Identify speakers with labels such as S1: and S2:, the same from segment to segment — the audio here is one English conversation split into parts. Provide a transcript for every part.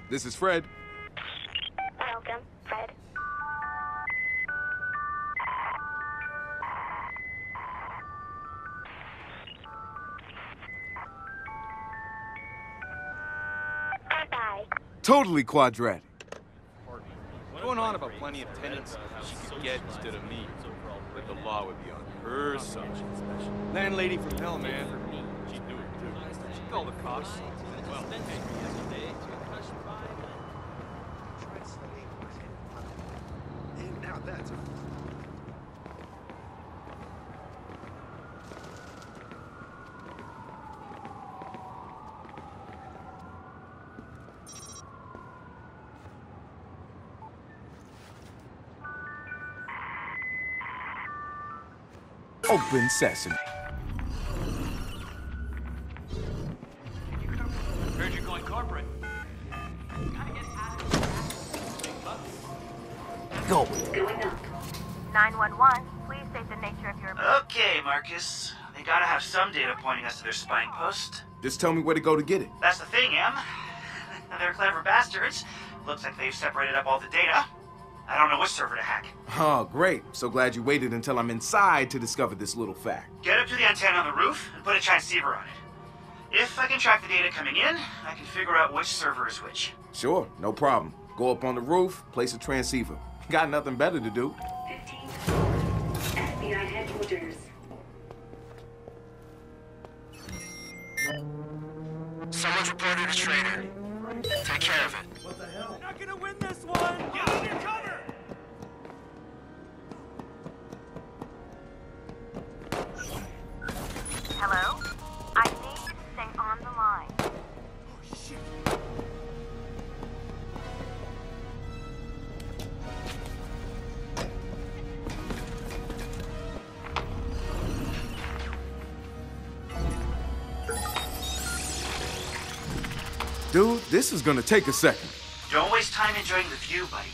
S1: This is Fred.
S2: Welcome, Fred. Bye.
S1: Totally quadratic. Going on about plenty of tenants she could get instead of me. But the law would be on her side. Landlady from hell, man. She'd do it too. She'd call the cops. Well,
S3: And now that's a...
S1: open sesame.
S4: Heard you're going corporate.
S1: Go.
S2: Going up.
S5: 911, please state the nature of your...
S6: Okay, Marcus. They gotta have some data pointing us to their spying post.
S1: Just tell me where to go to get it.
S6: That's the thing, Em. They're clever bastards. Looks like they've separated up all the data. I don't know which server to hack.
S1: Oh, great. So glad you waited until I'm inside to discover this little fact.
S6: Get up to the antenna on the roof and put a transceiver on it. If I can track the data coming in, I can figure out which server is which.
S1: Sure, no problem. Go up on the roof, place a transceiver. Got nothing better to do.
S2: 15 FBI headquarters.
S7: Someone's reported a traitor. Take care of it.
S4: You're not gonna win this one! Get on your cover!
S5: Hello? I need you to stay on the line.
S4: Oh, shit.
S1: Dude, this is gonna take a second.
S6: Don't waste time enjoying the view, buddy.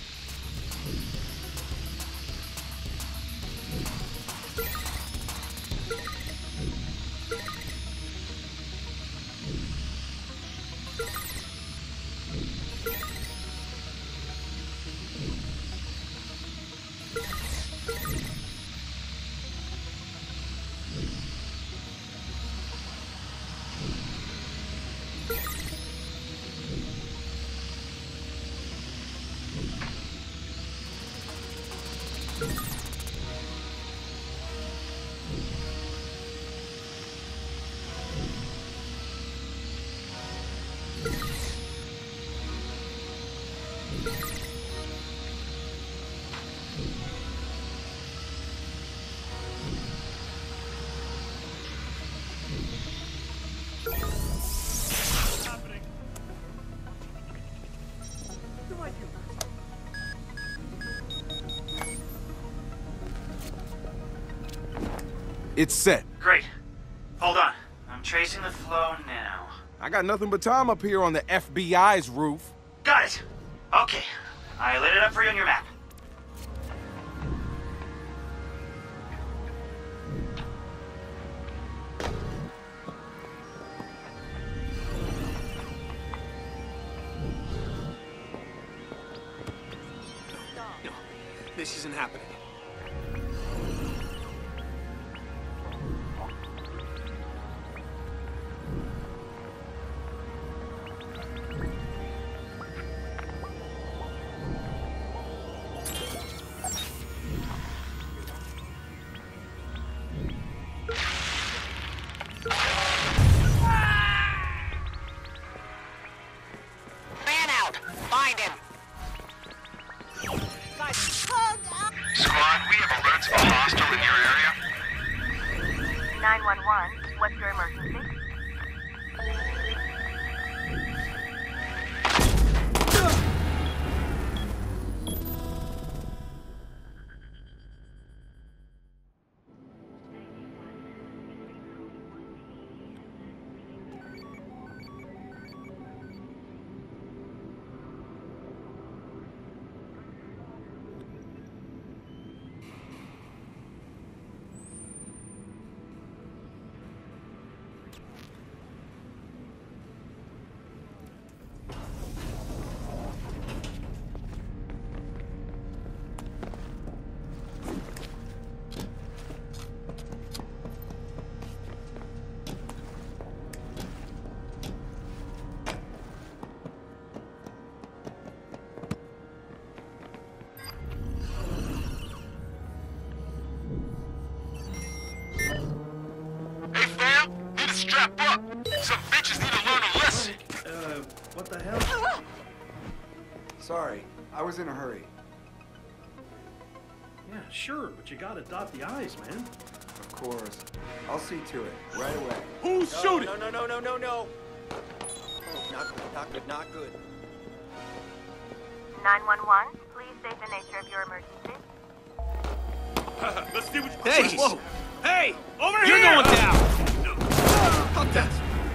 S1: It's set.
S6: Great. Hold on. I'm tracing the flow now.
S1: I got nothing but time up here on the FBI's roof.
S6: Got it. Okay. I lit it up for you on your map.
S3: No, this isn't happening.
S7: Man out! Find him! Squad, we have alerts of a hostile in your area.
S5: 911, what's your emergency?
S8: the hell?
S9: Sorry, I was in a hurry.
S8: Yeah, sure, but you gotta dot the I's, man.
S9: Of course. I'll see to it, right away.
S1: Who's shooting?
S3: No. Oh, not good, not good, not good.
S5: 911, please state the nature of your emergency.
S1: Let's see what
S3: Hey!
S1: Whoa! Hey! Over
S3: You're
S1: here!
S3: going down!
S1: Fuck that!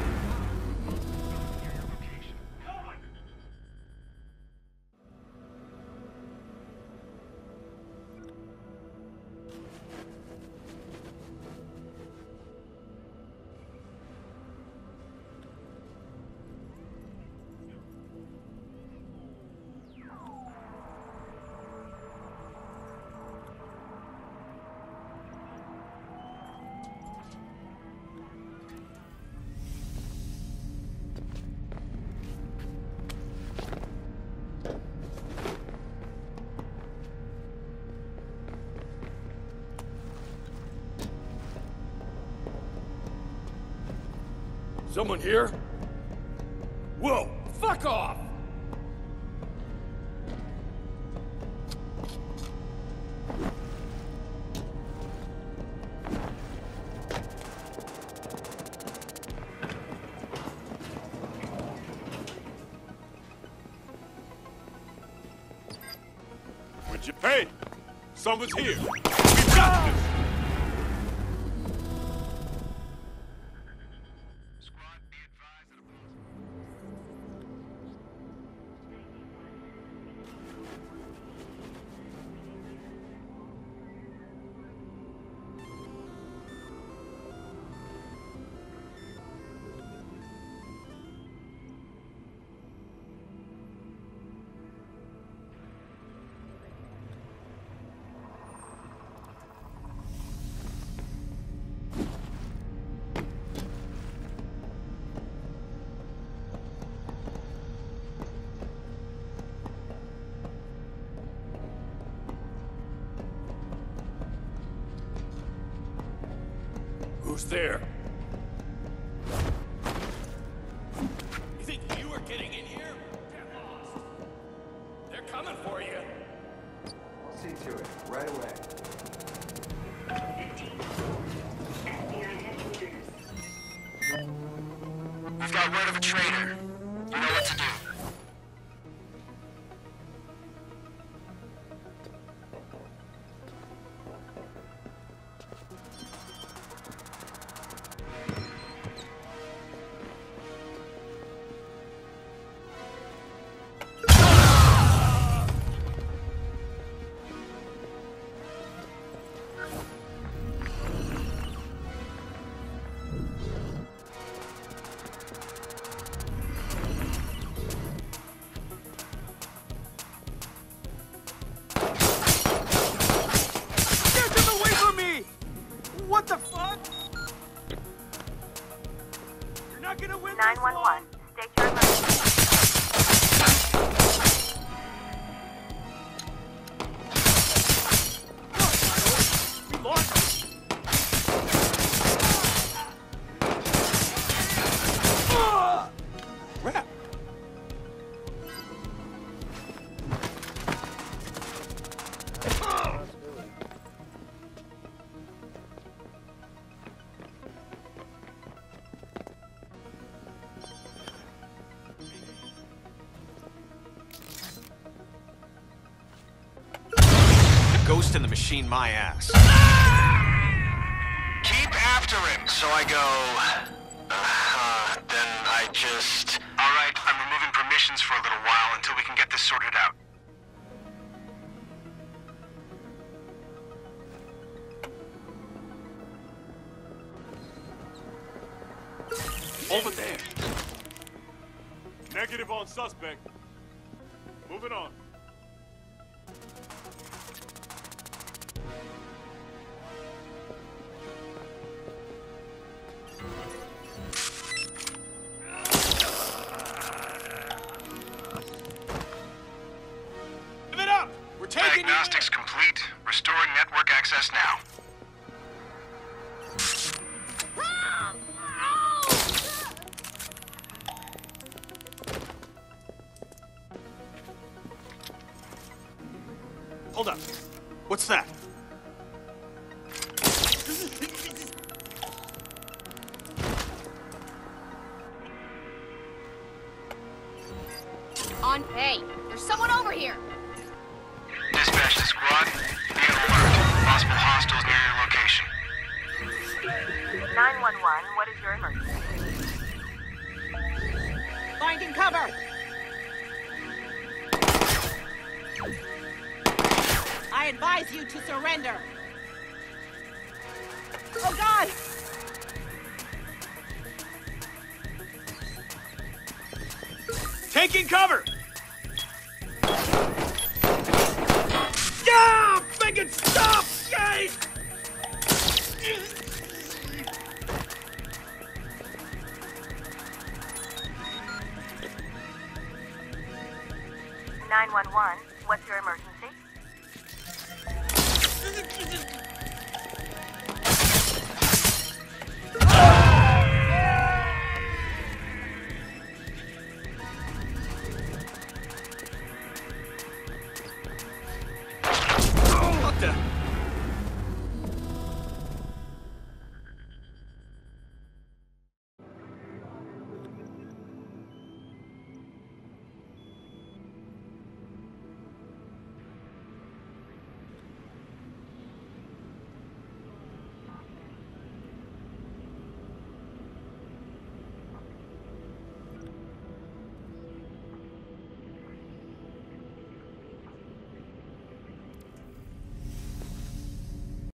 S1: Someone here? Whoa! Fuck off! What'd you pay? Someone's here. We've got this! Who's there? You think you are getting in here? Get lost. They're coming for you.
S9: I'll see to it, right away.
S2: 15. FBI headquarters.
S7: We've got word of a traitor. You know what to do.
S3: What the fuck? You're not gonna win
S5: 911, state your emergency.
S3: We lost.
S1: Crap!
S3: Ghost in the machine, my ass.
S7: Keep after him. So I go... then I just... Alright, I'm removing permissions for a little while until we can get this sorted out.
S1: Over there. Negative on suspect. Moving on. Give it up! We're taking
S7: Diagnostics complete. Restoring network access now.
S1: Hold up. What's that?
S10: On. Hey, there's someone over here.
S7: Dispatch to squad. Be on alert. Possible hostiles near your location.
S5: 911, what is your emergency?
S10: Finding cover. I advise you to surrender. Oh, God!
S1: Taking cover! Yeah! Make it stop!